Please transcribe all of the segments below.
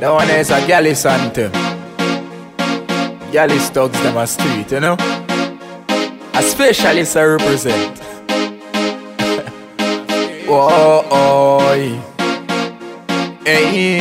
That one is a Gallus anthem. Gallus thugs them a street, you know. A specialist I represent. Oh, hey.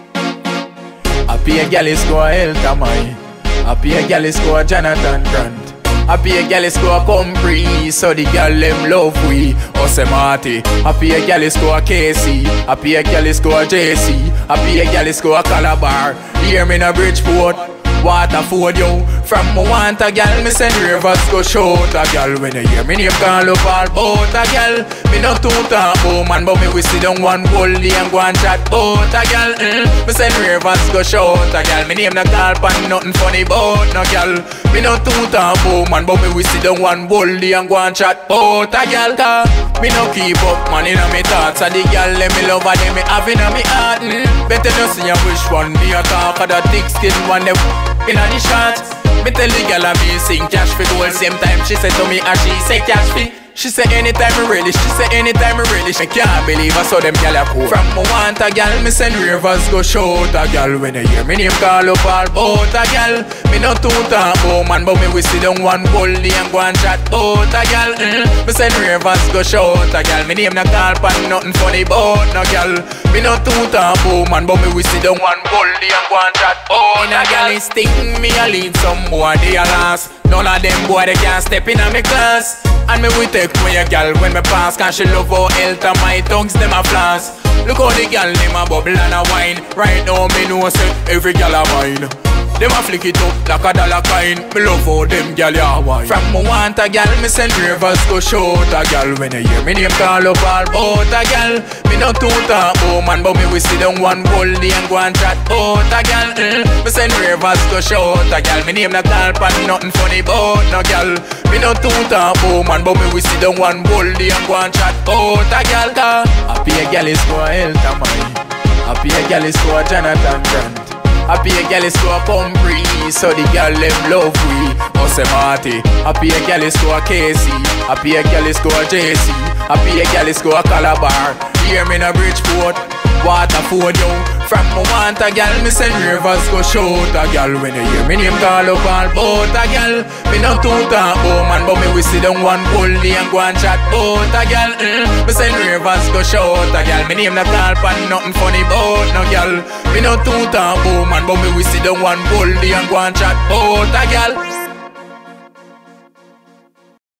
I pay a Gallus go a Eltamai. I pay a Gallus go a Jonathan Grant. I pay a Gallus go a Compre, so the gal them love we. Osemati. I pay a Gallus go a Casey. I pay a Gallus go a JC. I pay a Gallus go a Calabar. Hear me in a Bridgeport. Waterford, yo. From me want a gal, me send Rivers go shout a gal. When you hear me name call up all bout a gal. Me not too talk about man, but me we sit down one boldly and go and chat bout a gal. Me send Rivers go shout a gal. Me name not call pan nothing funny bout no gal. Me not too talk about man, but me we sit down one boldly and go and chat bout a gal. Me no keep up man inna me thoughts. A the gal let me love her, them me have inna me heart. Better not see which one me a talk. Of the thick skin one them inna the shots. Me tell the gal me sing cash for gold. Same time she said to me and she say cash for. She say anytime me ready, she say anytime me ready. She can't believe I saw them gal a cool. From me want a gal, me send Rivers go shout a gal. When you hear me name call up all bout a gal. Me not too talk about man, but me we sit down one boldly and go and chat bout a gal. Me send Rivers go shout a gal. Me name not call pan nothing funny bout no gal. Me not too talk about man, but me we sit down one boldly and go and chat bout a gal. Is sting me a lead some boy they a last. None of them boy they can't step in a me class. And me we take away a gal when me pass. Cause she love how health and my tongues them a floss. Look how the gal them a bubble and a wine. Right now me know say every gal a mine. Them a flick it up like a dollar coin. Me love how them gal ya wine. From me want a gal, me send Rivers go shout a gal. When you hear me name call up all bout a gal. Me not too talk about man, but me we sit down one boldly and go and chat bout a gal. Me send Rivers go shout a gal. Me name not call pan nothing funny bout no gal. Me not too talk about man, but me we sit down one boldly and go and chat bout a gal. I pay a gal is go a Eltamai. I pay a gal is go a Jonathan Grant. I pay a gal is go a Compre, so the gal them love we. Osemati. I pay a gal is go a Casey. I pay a gal is go a JC. I pay a gal is go a Calabar. Hear me in a Bridgeport. Waterford, yo. From me want a gal, me send Rivers go shout a gal. When you hear me name call up all bout a gal. Me not too talk about man, but me we sit down one boldly and go and chat bout a gal. Me send Rivers go shout a gal. Me name not call pan nothing funny bout no gal. Me not too talk about man, but me we sit down one boldly and go and chat bout a gal.